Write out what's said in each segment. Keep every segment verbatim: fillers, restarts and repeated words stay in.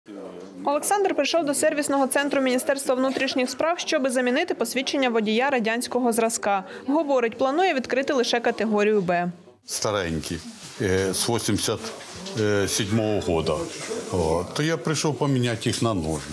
Олександр прийшов до сервісного центру Міністерства внутрішніх справ, щоби замінити посвідчення водія радянського зразка. Говорить, планує відкрити лише категорію Б. Старенький, з вісімдесят сьомого року. То я прийшов поміняти їх на нові.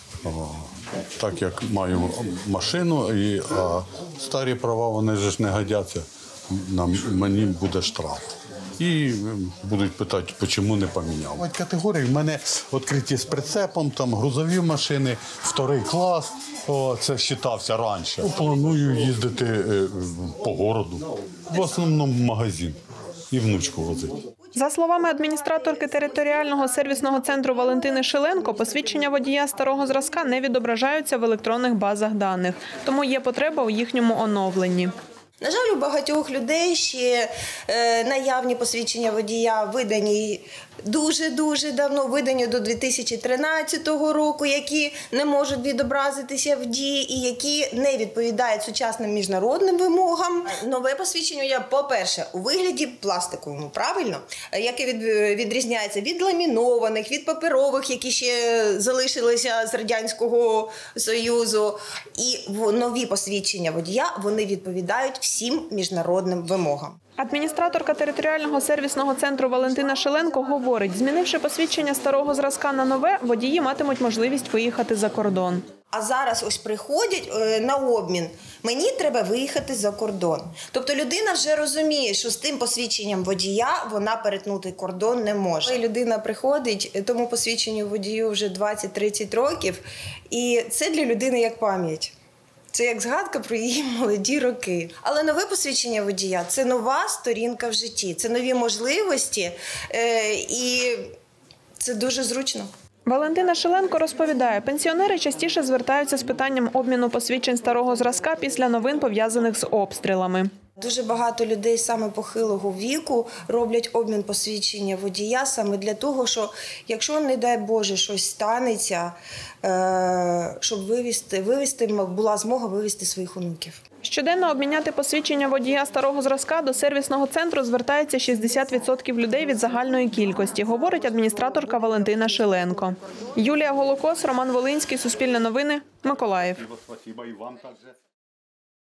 Так як маю машину, і а старі права, вони ж не годяться, мені буде штраф. І будуть питати, чому не поміняв. Категорії в мене відкриті з прицепом, там грузові машини, вторий клас, о, це вважався раніше. Планую їздити по городу, в основному в магазин і внучку возити. За словами адміністраторки територіального сервісного центру Валентини Шиленко, посвідчення водія старого зразка не відображаються в електронних базах даних, тому є потреба у їхньому оновленні. На жаль, у багатьох людей ще е, наявні посвідчення водія видані дуже-дуже давно, видані до дві тисячі тринадцятого року, які не можуть відобразитися в дії і які не відповідають сучасним міжнародним вимогам. Нове посвідчення є, по-перше, у вигляді пластиковому, правильно? Яке від, відрізняється від ламінованих, від паперових, які ще залишилися з Радянського Союзу. І нові посвідчення водія, вони відповідають всім міжнародним вимогам. Адміністраторка територіального сервісного центру Валентина Шиленко говорить, змінивши посвідчення старого зразка на нове, водії матимуть можливість виїхати за кордон. А зараз ось приходять на обмін, мені треба виїхати за кордон. Тобто людина вже розуміє, що з тим посвідченням водія вона перетнути кордон не може. Людина приходить, тому посвідченню водію вже двадцять-тридцять років, і це для людини як пам'ять. Це як згадка про її молоді роки. Але нове посвідчення водія – це нова сторінка в житті, це нові можливості е, і це дуже зручно. Валентина Шиленко розповідає, пенсіонери частіше звертаються з питанням обміну посвідчень старого зразка після новин, пов'язаних з обстрілами. Дуже багато людей саме похилого віку роблять обмін посвідчення водія саме для того, що якщо, не дай Боже, щось станеться, щоб вивезти, вивезти, була змога вивезти своїх онуків. Щоденно обміняти посвідчення водія старого зразка до сервісного центру звертається шістдесят відсотків людей від загальної кількості, говорить адміністраторка Валентина Шиленко. Юлія Голокос, Роман Волинський, Суспільне новини, Миколаїв.